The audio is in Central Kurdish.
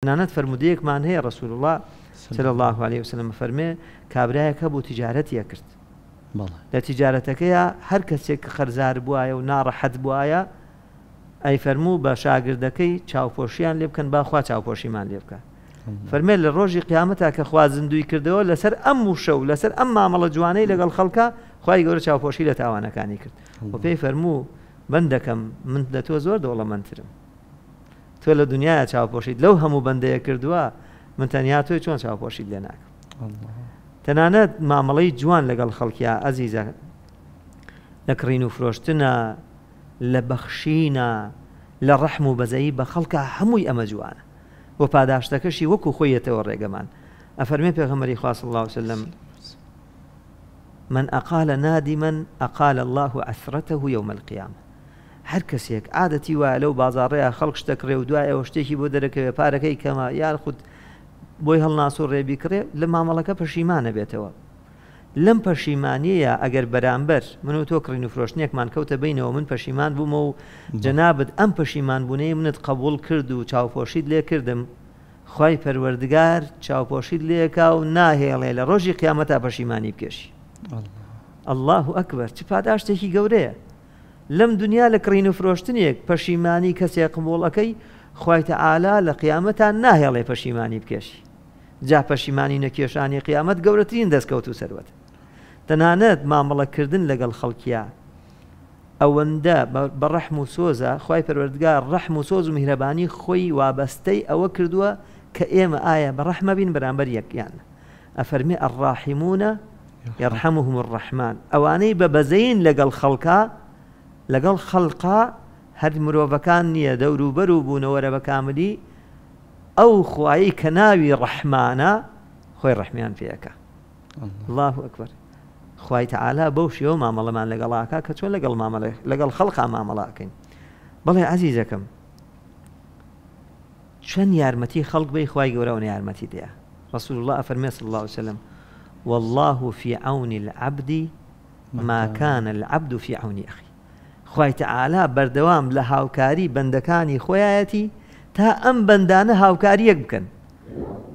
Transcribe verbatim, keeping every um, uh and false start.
نانەت فرمودەیەکمان هەیە ڕەسوول الله صلی الله عليه وسلم فەرمێ کابرایەکە بۆ تیجارەتیە کرد لە تیجارەتەکەیە هەر کەسێک کە خەرزار بووایە و ناڕەحەت بووایە ئەی فەرموو بە شاگردەکەی چاوپۆشیان لێ بکەن باخوا چاوپۆشیمان لێ بکە فەرمێ لە ڕۆژی قیامەتا کە خوا زیندوی کردەوە لەسەر ئەم وشە و لەسەر ئەم مامەڵە جوانەی لەگەڵ خەڵکە خوای گەورە چاوپۆشی لە تاوانەکانی کرد و پێی فەرموو بەندەکەم من لە تۆ زۆر دەوڵەمەندترم تۆ لە دنیاە چاوپۆشیت لەو هەموو بەندەیە کردووە من تەنیا تۆی چۆن چاوپۆشیت لێ ناکەم تەنانەت مامەڵەی جوان لەگەڵ خەڵکیە ئەزیزە لە کڕین و فرۆشتنە لە بەخشینە لە ڕەحم و بەزەیی بە خەڵکە هەمووی ئەمە جوانە بۆ پاداشتەکەشی وەکو خۆیەتەوە ڕێگەمان ئەفەرمێ پێغەمبەری خوا صلی الله عليه وسلم من أقال نادما أقال الله عثرته يوم القيامة هەر کەسێک عادەتی وایە لەو بازاڕەیە خەڵک شتەکڕێ و دوایەوە شتێکی بۆ دەرەکەوێ پارەکەی کەمە یان خود بۆی هەڵناسۆ ڕێبی کڕێ لە مامەڵەکە پەشیمانە بێتەوە لەم پەشیمانیە ئەگەر بەرامبەر من و تۆ کڕین و فرۆشتنێکمان کەوتە بینەوە من پەشیمان بوومە و جەنابەت ئەم پەشیمان بوونەی منت قبول کرد و چاوپۆشیت لێ کردم خوای پەروەردگار چاوپۆشیت لێکا و ناهێڵێ لە ڕۆژی قیامەتا پەشیمانی بکێشی الله ئەکبەر چ پاداشتێکی گەورەیە لەم دنیا لە کڕین و فرۆشتنێک پەشیمانی کەسێک قبوڵەکەی خوای تەعالا لە قیامەتان ناهێڵێ پەشیمانی بکێشی جا پەشیمانی نەکێشانی قیامەت گەورەترین دەستکەوت و سەروەت تەنانەت مامەڵەکردن لەگەڵ خەڵکیە ئەوەندە بە ڕەحم و سۆزە خوای پەروەردگار ڕەحم و سۆز و میهرەبانی خۆی وابەستەی ئەوە کردووە کە ئێمە ئایا بە ڕەحمە بین بەرامبەر یەکیان ئەفەرمێ الراحمونە يرحمهم الرحمن ئەوانەی بە بەزەین لەگەڵ خەڵکا لەگەڵ خەڵقا هەر مرۆڤەکان نییە دەوروبەر و بوونەوەرە بە کاملی ئەو خوایی کە ناوی ڕەحمانە خۆی ڕەحمیان پێەکە الله ئەکبەر خوای تەعالا بەو شێوە مامەڵەمان لەگەڵاکە کە چۆن لەگەڵ مامەڵێ لەگەڵ خەڵقا مامەڵاکەین بەڵێ عەزیزەکەم چەند یارمەتی خەڵک بەی خوای گەورەوە یارمەتی دەیە ڕەسوول الله ئەفەرمێ صلی الله عليه وسلم والله في عون العبد ما كان العبد في عون أخي خوای تەعالا بەردەوام لە هاوکاری بەندەکانی خۆیەتی تا ئەم بەندانە هاوکاریەک بکەن